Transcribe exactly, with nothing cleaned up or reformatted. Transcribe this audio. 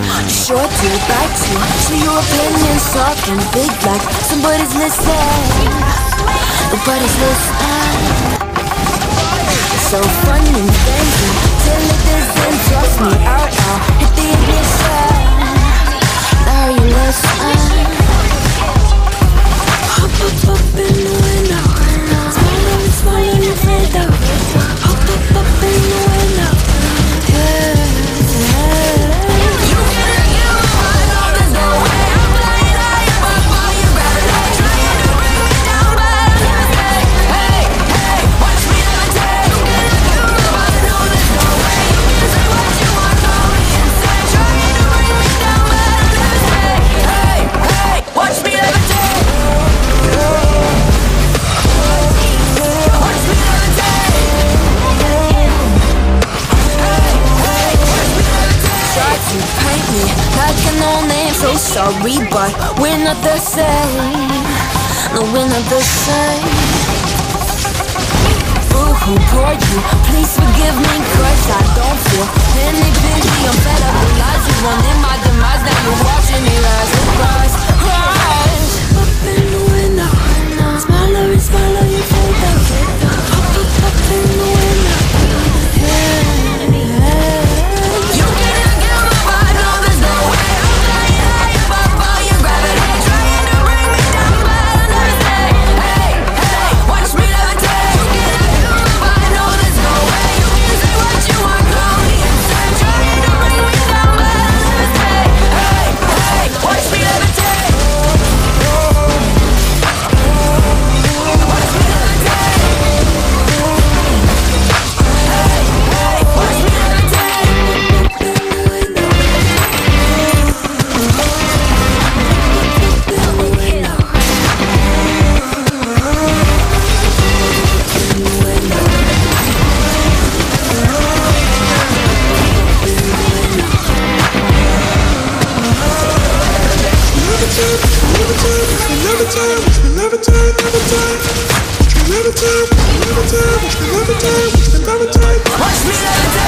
Sure to back to so your opinions talking big like somebody's listening. Nobody's listening. So fun and dancing till it doesn't trust me out now. Hit the ignition. Now you listen. Hop up up in the window. Smile and smile on your face though. Hop up up in the window. Yeah, yeah. You can't get my mind on, there's no way. I'm flying high above all your gravity, trying to bring me down, but I never say, hey, hey, watch me levitate. You can't get my mind on, there's no way. You can say what you want, call me insane, trying to bring me down, but I never say, hey, hey, watch me levitate. Watch me levitate. Try to paint me like an old name, so sorry, but we're not the same. No, we're not the same. Ooh, who poured you? Please forgive me, cause I don't feel any pity. I'm fed up with lies, you wanted my demise. Now you're watching me rise and rise, rise. Up in the window, smaller and smaller you fade out. Up, up, up in the window, yeah, yeah. You can't get my mind, no, there's no way. I'm flying high above all your gravity, trying to bring me down, but I never say, hey, hey, watch me levitate. You can't get my mind, no, there's no way. You can say what you want, call me insane, trying to bring me down, but I never say, hey, hey, watch me levitate. Watch me levitate. Hey, hey, watch me levitate. Watch me levitate.